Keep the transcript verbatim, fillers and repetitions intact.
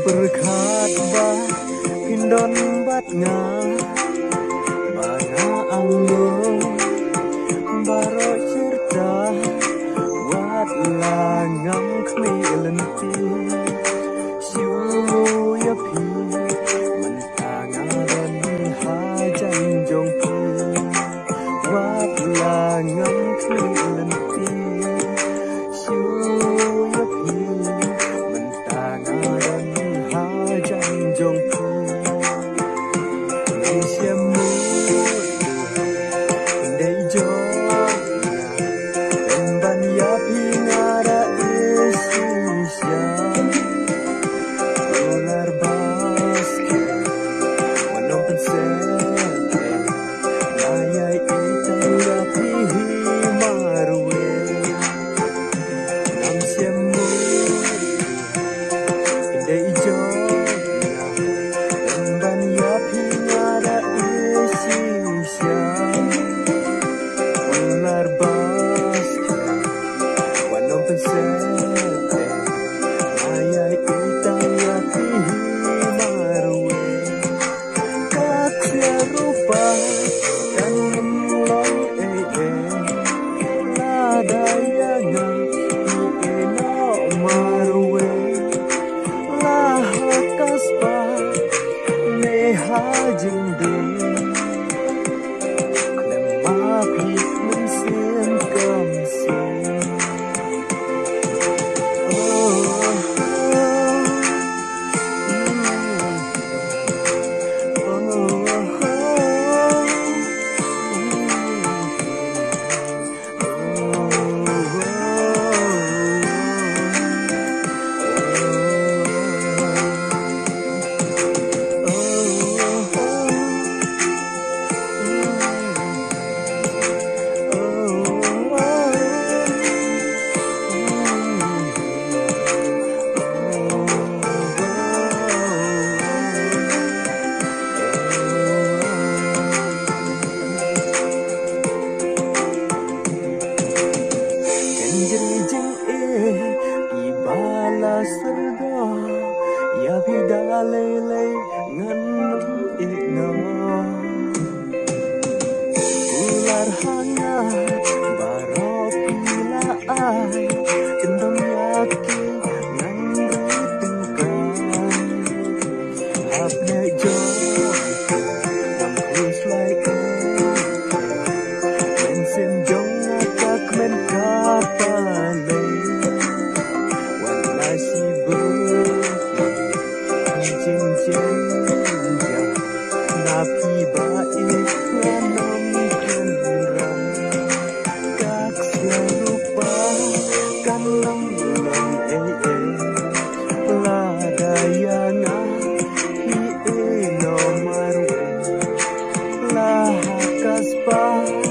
berkat bah pindon bat nga bana anggo baro cerita wat langam kmi lenti siu ya pi mentangan hajan jong pi wat langam kmi lenti siu ya pi mentangan hajan jong pi siamu dei jong dan ban ya pi ngara isya olar basket wanom pensete naya ita ya pi marwe nam siamu dei jong dan ban ya pi ngara isya olar basket wanom pensete naya ita ya pi marwe kakya rupa kan long ee ladaya nga i eno marwe lahakas pa neha jingde klemapi mensin kamsin Serga ya bidalele nganum igno ular hangat baro pila ai kendong yaki nangritengkan hapne jong nam kus like mensim jong akak men kapale napi baik nanam kenrang kaksia rupa kan lang lang eh eh ladayana hi eno marwe lahakas pa